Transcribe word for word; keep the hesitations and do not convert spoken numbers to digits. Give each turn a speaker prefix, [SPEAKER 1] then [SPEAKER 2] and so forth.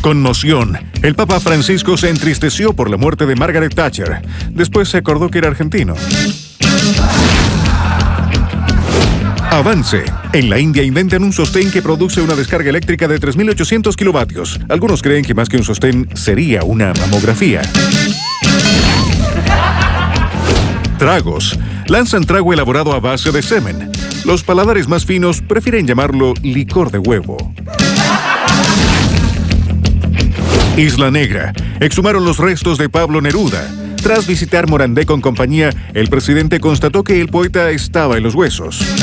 [SPEAKER 1] Conmoción. El Papa Francisco se entristeció por la muerte de Margaret Thatcher. Después se acordó que era argentino. Avance. En la India inventan un sostén que produce una descarga eléctrica de tres mil ochocientos kilovatios. Algunos creen que más que un sostén sería una mamografía. Tragos. Lanzan trago elaborado a base de semen. Los paladares más finos prefieren llamarlo licor de huevo. Isla Negra. Exhumaron los restos de Pablo Neruda. Tras visitar Morandé con compañía, el presidente constató que el poeta estaba en los huesos.